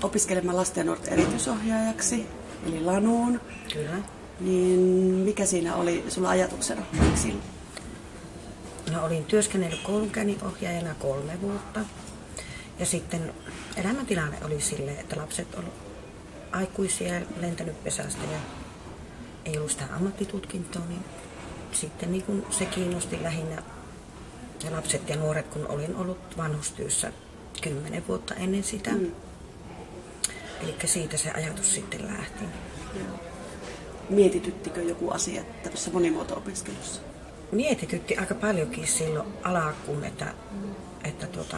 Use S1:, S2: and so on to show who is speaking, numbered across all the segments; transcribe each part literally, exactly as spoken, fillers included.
S1: opiskelemaan lasten ja nuorten erityisohjaajaksi, eli Lanuun.
S2: Kyllä.
S1: Niin mikä siinä oli sulla ajatuksena? Miksi?
S2: No, olin työskennellyt koulunkäynninohjaajana kolme vuotta. Ja sitten elämäntilanne oli silleen, että lapset olivat aikuisia ja lentänyt pesästä ja ei ollut sitä ammattitutkintoa, niin sitten niin kun se kiinnosti lähinnä ja lapset ja nuoret, kun olin ollut vanhustyössä kymmenen vuotta ennen sitä. Mm. Eli siitä se ajatus sitten lähti.
S1: Mietityttikö joku asia tämmöisessä monimuoto-opiskelussa?
S2: Mietitytti aika paljonkin silloin alkuun, että, että tuota,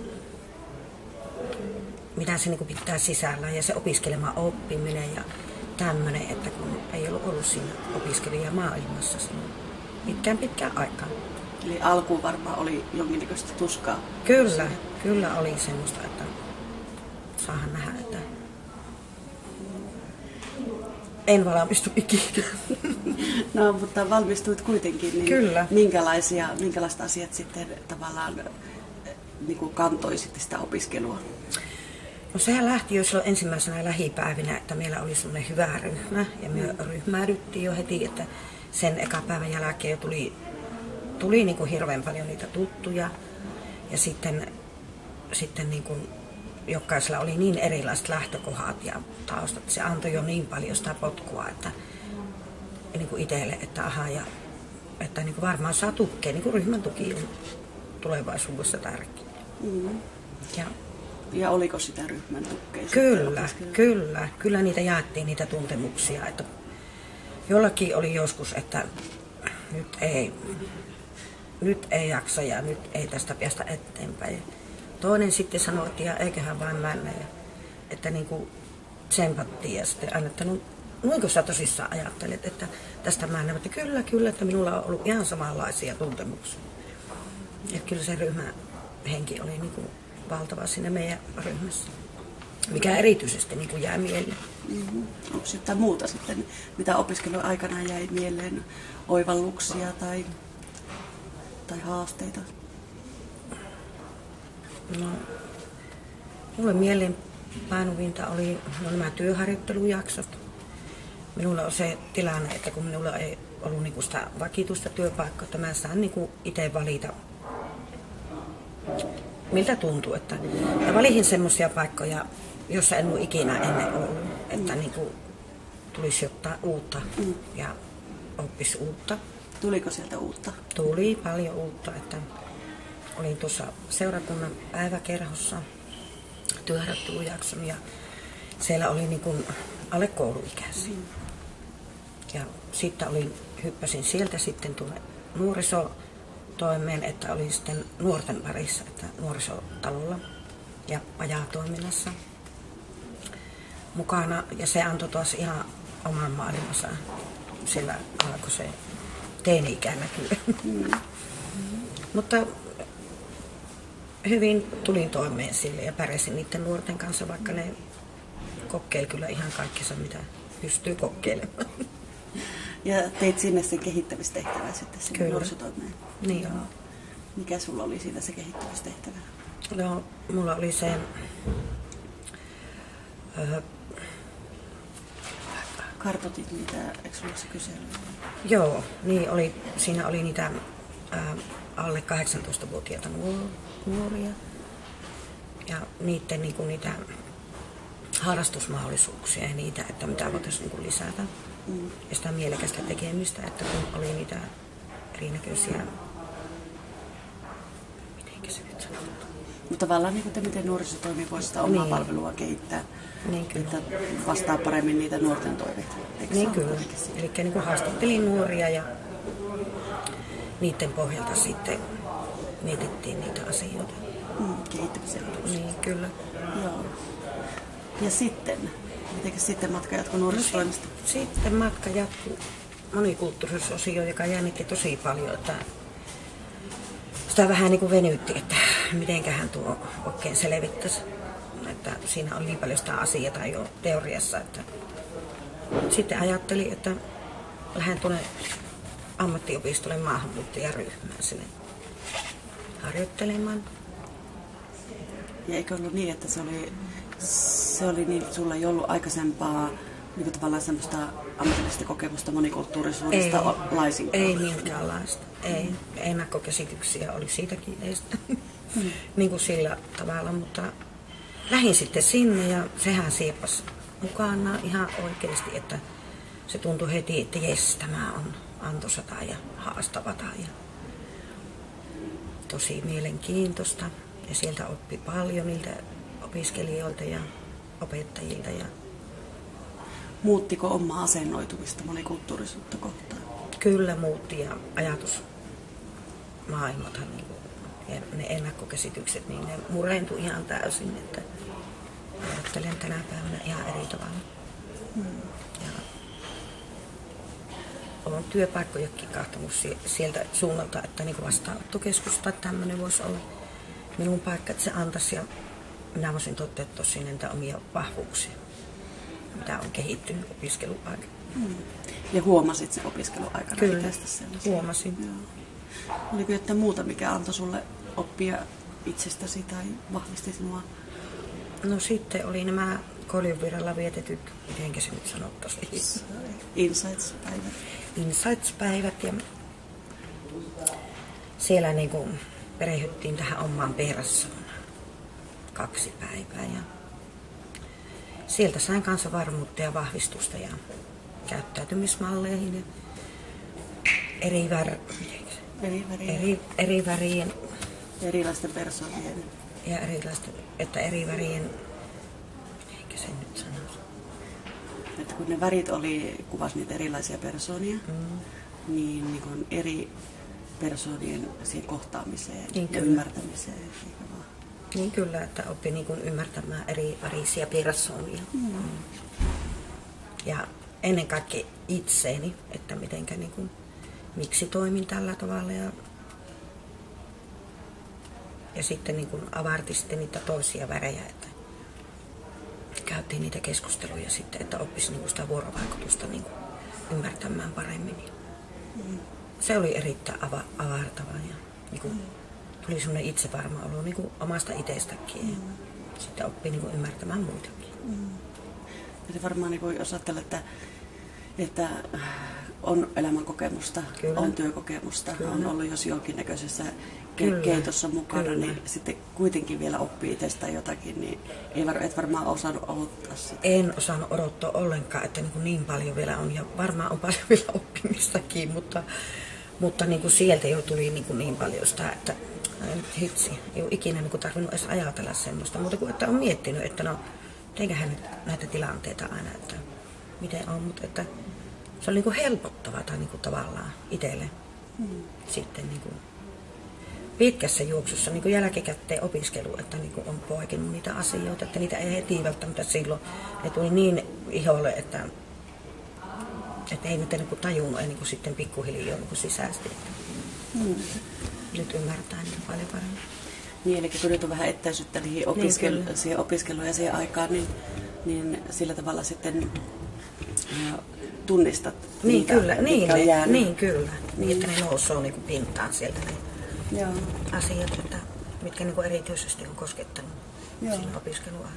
S2: mitä se niin pitää sisällä ja se opiskelemaan oppiminen ja tämmöinen, että kun ei ollut ollut siinä opiskelijamaailmassa pitkään pitkään aikaan.
S1: Eli alkuun varmaan oli jonkinnäköistä tuskaa.
S2: Kyllä, kyllä oli semmoista, että saahan nähdä, että en valmistu ikinä.
S1: No, mutta valmistuit kuitenkin. Niin
S2: kyllä.
S1: Minkälaisia, minkälaiset asiat sitten tavallaan niin kuin kantoi sitten sitä opiskelua?
S2: No, sehän lähti jo silloin ensimmäisenä lähipäivinä, että meillä oli semmoinen hyvä ryhmä ja me ryhmäydyttiin jo heti, että sen eka päivän jälkeen jo tuli, tuli niin kuin hirveän paljon niitä tuttuja ja sitten, sitten niin kuin jokaisella oli niin erilaiset lähtökohdat ja taustat. Se antoi jo niin paljon sitä potkua, että niin kuin itselle, että aha, ja, että niin kuin varmaan saa tukea, niin kuin ryhmän tuki on tulevaisuudessa tärkeä. Mm. Ja,
S1: ja oliko sitä ryhmän tukea?
S2: Kyllä, kyllä. Kyllä niitä jaettiin, niitä tuntemuksia. Että jollakin oli joskus, että nyt ei, nyt ei jaksa ja nyt ei tästä päästä eteenpäin. Toinen sitten sanoi, että ja eiköhän vain mennä, ja, että niin kuin tsempattiin ja sitten aina, että no, noinko sä tosissaan ajattelet, että tästä mä näen, että kyllä, kyllä, että minulla on ollut ihan samanlaisia tuntemuksia. Ja kyllä se ryhmähenki oli niin kuin valtava siinä meidän ryhmässä, mikä erityisesti niin kuin jää mieleen.
S1: Mm-hmm. Onko jotain muuta sitten, mitä opiskelun aikana jäi mieleen, oivalluksia tai, tai haasteita?
S2: No, mulle mieleen painuvinta oli no, nämä työharjoittelujaksot. Minulla on se tilanne, että kun minulla ei ollut niinku sitä vakituista työpaikkaa, että mä saan niinku itse valita, miltä tuntuu. Että, ja valitin semmoisia paikkoja, joissa en ole ikinä ennen ollut, että mm. niinku tulisi jotain uutta mm. ja oppisi uutta.
S1: Tuliko sieltä uutta?
S2: Tuli paljon uutta, että olin tuossa seurakunnan päiväkerhossa työharjoittelujakson ja siellä oli niin kuin alle kouluikäisiä. Mm. Ja sitten olin, hyppäsin sieltä sitten tuonne nuorisotoimeen, että olin sitten nuorten parissa, että nuorisotalolla ja ajatoiminnassa mukana. Ja se antoi taas ihan oman maailmansa. Siellä alkoi se teini-ikä näkyy. Mm. Mutta hyvin tulin toimeen sille ja pärjäsin niiden nuorten kanssa, vaikka ne kokeili kyllä ihan kaikkensa, mitä pystyy kokeilemaan.
S1: Ja teit sinne sen kehittämistehtävää sitten sinne nuorisotoimeen?
S2: Niin joo.
S1: Mikä sulla oli siinä se kehittämistehtävä?
S2: No, mulla oli se öö,
S1: kartoitit niitä, eikö sulla se kysely?
S2: Joo, niin oli, siinä oli niitä ää, alle kahdeksantoistavuotiaita nuoria ja niiden niin kuin niitä harrastusmahdollisuuksia ja niitä, että mitä voitaisiin niin lisätä. Mm. Ja sitä mielekästä tekemistä, että kun oli niitä erinäköisiä, mitenkä se nyt sanotaan?
S1: Mutta tavallaan niin kuin, miten nuorisotoimi voisi sitä omaa niin. palvelua kehittää, niin että vastaa paremmin niitä nuorten toiveita. Eikö
S2: niin kyllä. Eli niin kuin haastattelin nuoria ja niiden pohjalta sitten mietittiin niitä asioita.
S1: Mm, kehittämisajatuksia.
S2: Niin, kyllä.
S1: Joo. Ja sitten, miten sitten matka jatkuu nuorisotoimista?
S2: No, sitten matka jatkuu monikulttuurisuusosio, joka jännitti tosi paljon, että sitä vähän niin kuin venytti, että mitenköhän tuo oikein selvittäisi. Että siinä on niin paljon sitä asiaa jo teoriassa, että sitten ajattelin, että lähden tuonne ammattiopistolle maahanmuuttajaryhmään sinne harjoittelemaan.
S1: Ja eikö ollut niin, että se oli se oli niin, että sulla ei ollut aikaisempaa niin tavallaan semmoista ammatillista kokemusta monikulttuurisuudesta
S2: ei,
S1: laisinkaan?
S2: Ei minkäänlaista. Ei. Ennakkokäsityksiä oli siitäkin eistä. Hmm. niin kuin sillä tavalla, mutta lähdin sitten sinne ja sehän sieppasi mukana ihan oikeasti, että se tuntui heti, että jes, tämä on antoisata ja haastavata ja tosi mielenkiintoista. Ja sieltä oppi paljon niiltä opiskelijoilta ja opettajilta. Ja
S1: muuttiko omaa asennoitumista monikulttuurisuutta kohtaan?
S2: Kyllä muutti ja ajatusmaailmathan, niin kuin, ja ne ennakkokäsitykset, niin ne murentui ihan täysin, että ajattelen tänä päivänä ihan eri tavalla. Hmm. Ja olen työpaikkojakin kahtonut sieltä suunnalta, että niin vastaanottokeskus tai tämmöinen voisi olla minun paikka, että se antaisi ja minä voisin toteuttaa sinne niitä omia vahvuuksia, mitä on kehittynyt opiskeluaikana.
S1: Hmm. Ja huomasit sen opiskeluaikana?
S2: Kyllä, huomasin.
S1: Joo. Oliko jotain muuta, mikä antoi sulle oppia itsestäsi tai vahvisti sinua?
S2: No sitten oli nämä Koljuvirralla vietetyt, mitenkä se nyt sanottaisiin?
S1: Insights-päivät.
S2: Insights-päivät ja siellä niin kuin perehdyttiin tähän omaan persoonaan kaksi päivää ja sieltä sain kanssa varmuutta ja vahvistusta ja käyttäytymismalleihin ja eri, vär...
S1: eri, värien.
S2: eri, eri värien
S1: erilaisten persoonien
S2: ja erilaisten, että eri värien, mitenkä se nyt sanoisi?
S1: Että kun ne värit oli, kuvasi niitä erilaisia persoonia, mm. niin, niin kuin eri persoonien siihen kohtaamiseen niin ja ymmärtämiseen.
S2: Niin kyllä, että oppi niin kuin ymmärtämään eri värisiä persoonia. Mm. Ja ennen kaikkea itseeni, että mitenkä, niin kuin, miksi toimin tällä tavalla. Ja, ja sitten niin kuin avarti sitten niitä toisia värejä, että käytiin niitä keskusteluja sitten, että oppisi niin kuin sitä vuorovaikutusta niin kuin ymmärtämään paremmin. Mm. Se oli erittäin ava- avartavaa ja niin kuin, tuli semmoinen itsevarma olo niin kuin omasta itsestäkin. Mm. Sitten oppii niin kuin ymmärtämään muitakin.
S1: Mm. Ja se varmaan, niin kuin, jos ajattelee, että, että on elämänkokemusta, Kyllä. on työkokemusta, Kyllä. on ollut jos jonkinnäköisessä Kyllä. keitossa mukana, Kyllä. niin sitten kuitenkin vielä oppii itsestään jotakin, niin ei var, et varmaan osannut odottaa sitä.
S2: En osannut odottaa ollenkaan, että niin, kuin niin paljon vielä on, ja varmaan on paljon vielä oppimistakin, mutta, mutta niin kuin sieltä jo tuli niin, kuin niin paljon sitä, että hitsi, ei ole ikinä niin kuin tarvinnut edes ajatella semmoista, mutta kuin, että on miettinyt, että no, teinköhän nyt näitä tilanteita aina, että miten on, mutta että se on niin kuin helpottavaa tai niin kuin tavallaan itselle hmm. sitten niin kuin pitkässä juoksussa niin kuin jälkikäteen opiskelu, että niin kuin on poikinut niitä asioita, että niitä ei heti välttämättä silloin, ne tuli niin iholle, että, että ei niitä niin kuin tajunnut, ei niin kuin sitten pikkuhiljaa niin kuin sisäisesti. Hmm. Nyt ymmärtää niin paljon paremmin.
S1: Niin, eli kun nyt on vähän etäisyyttä niin opiskelu, niin, siihen opiskeluun ja siihen aikaan, niin, niin sillä tavalla sitten ja tunnistat
S2: niin,
S1: niitä,
S2: kyllä, niin,
S1: on jäänyt.
S2: Niin, kyllä. Niin, että ne nousee niin kuin pintaan sieltä ne
S1: Joo.
S2: asiat, että, mitkä niin kuin erityisesti on koskettanut
S1: Joo.
S2: siinä opiskeluaikaan.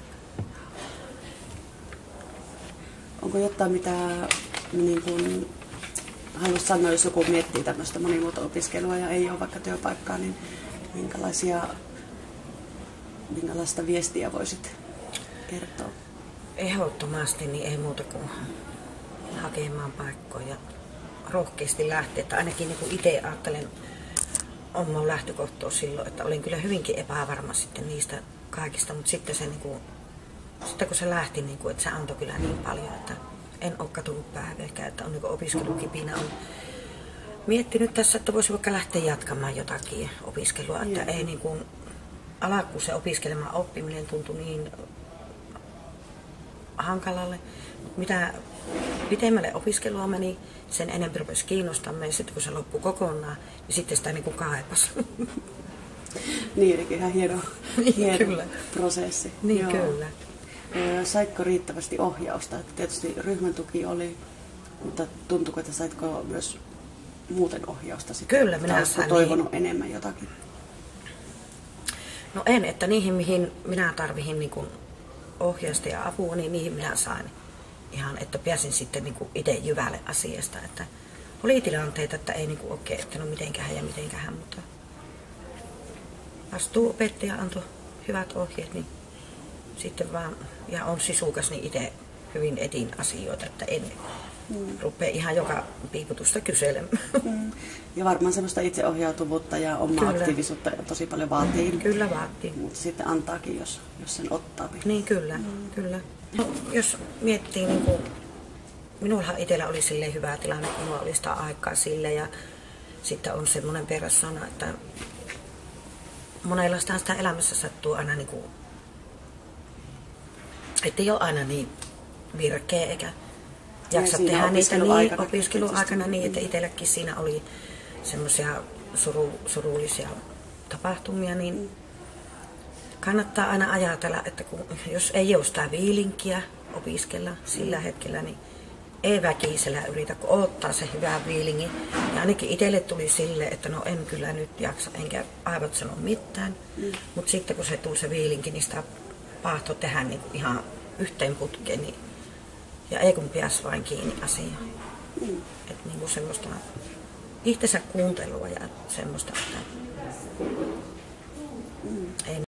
S1: Onko jotain, mitä niin kuin haluaisit sanoa, jos joku miettii tämmöistä monimuoto-opiskelua ja ei ole vaikka työpaikkaa, niin minkälaisia, minkälaista viestiä voisit kertoa?
S2: Ehdottomasti niin ei muuta kuin hakemaan paikkoja ja rohkeasti lähteä. Että ainakin niin kuin itse ajattelen oman lähtökohtaa silloin, että olin kyllä hyvinkin epävarma sitten niistä kaikista, mutta sitten, se, niin kuin, sitten kun se lähti, niin kuin, että se antoi kyllä niin paljon, että en ole katunut päivääkään, että on niin kuin opiskelukipinä on miettinyt tässä, että voisi vaikka lähteä jatkamaan jotakin opiskelua, että ei niin kuin, alkuun se opiskelemaan oppiminen tuntui niin hankalalle. Mitä pitemmälle opiskelua meni, sen enemmän rupesi kiinnostamaan ja sitten kun se loppui kokonaan, niin sitten sitä niin kuin kaipasi.
S1: Niin, eli ihan hieno, hieno kyllä. prosessi.
S2: Niin, Joo. kyllä.
S1: Saitko riittävästi ohjausta? Tietysti ryhmän tuki oli, mutta tuntuuko, että saitko myös muuten ohjausta sitten?
S2: Kyllä, minä sain.
S1: Toivonut niin enemmän jotakin?
S2: No en, että niihin mihin minä tarvihin niin kuin ohjausta ja apua, niin niihin minä sain ihan, että pääsin sitten niin kuin itse jyvälle asiasta. Että oli tilanteita, että ei niin kuin oikein, että no mitenkähän ja mitenkähän, mutta vastuuopettaja antoi hyvät ohjeet, niin sitten vaan, ja on sisukas, niin itse hyvin etin asioita, että en mm. rupea ihan joka piiputusta kyselemään.
S1: Mm. Ja varmaan semmoista itseohjautuvuutta ja omaa kyllä. aktiivisuutta tosi paljon vaatii.
S2: Kyllä vaatii.
S1: Mutta sitten antaakin, jos, jos sen ottaa.
S2: Niin kyllä, mm. kyllä. No, jos miettii, niin kuin, minullahan itsellä oli silleen hyvä tilanne, kun minulla oli sitä aikaa sille ja sitten on semmoinen persoona, että monella sitä elämässä sattuu aina niin kuin, että ei ole aina niin virkeä eikä jaksa tehdä niitä niin opiskeluaikana niin, että itselläkin siinä oli semmoisia suru, surullisia tapahtumia, niin kannattaa aina ajatella, että kun, jos ei ole sitä viilinkiä opiskella sillä hetkellä, niin ei väkisellä yritä, kun ottaa se hyvä viilingin. Ja ainakin itselle tuli silleen, että no en kyllä nyt jaksa, enkä aivot sano mitään. Mm. Mutta sitten kun se tuli se viilinki, niin sitä pahto tehdä niin ihan yhteen putkeen. Niin, ja ei kun pääsi vain kiinni asiaan. Mm. Että niin kuin semmoista itsensä kuuntelua ja semmoista, että mm. ei